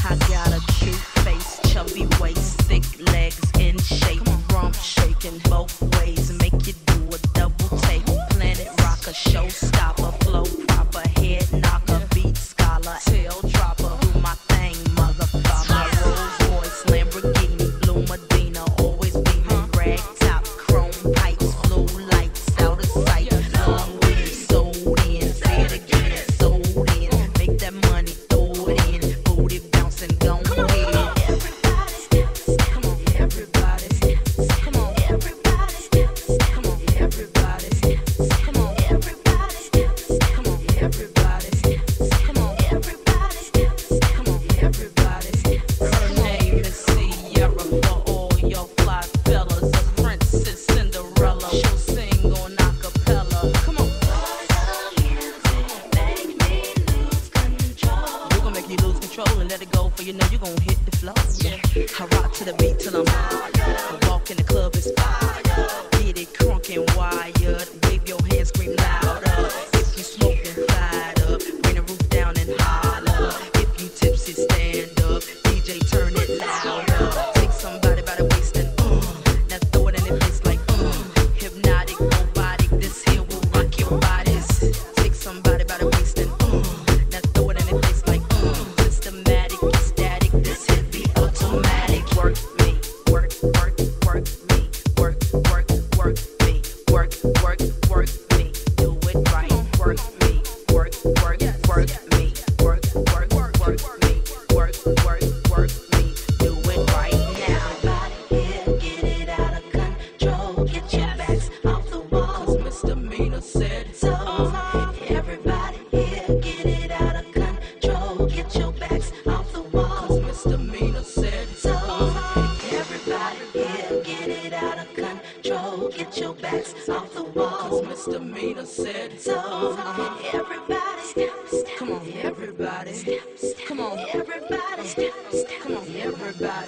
I got a cute face, chubby waist, thick legs in shape, rump shaking both ways, make you do a double take. Planet rocker, showstopper, flow proper, head knocker, beat scholar, tail dropper, do my thing, motherfucker. Rolls Royce, Lamborghini, blue Medina, always beaming, rag top, chrome pipes, blue lights, out of sight. Long weed, sold in, say it again, sold in, make that money, throw it in, booty bouncing, go ahead. And let it go, for you know you gon' hit the floor. Yeah. I rock to the beat till I'm high. I walk in the club, it's fire. Get it crunk and wired. Wave your hands, scream louder. If you smoking, fired up. Bring the roof down and holler. If you tipsy, stand up. DJ, turn it louder. Take somebody by the waist and now throw it in their face like hypnotic, robotic. This here will rock your bodies. Take somebody by the waist and now throw it in their face like systematic, static, this hit be automatic. Work me, work, work, work me, work, work, work me, work, work, work me, do it right. Work me, work, work, work me, work, work, work me, work, work, work me, do it right now. Everybody here, get it out of control. Get your backs off the wall. 'Cause misdemeanor said So, everybody here, get it out of control. Get your backs off the wall. 'Cause misdemeanor said So, everybody here, get it out of control. Get your backs off the wall. 'Cause misdemeanor said So, everybody, come on, everybody, come on, everybody, come on, everybody.